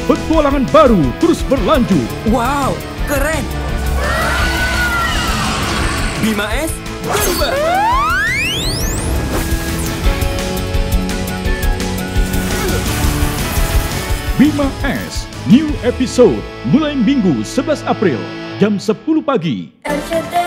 Petualangan baru terus berlanjut. Wow, keren! Bima S berubah! Bima S, new episode mulai Minggu 11 April jam 10 pagi. RCTI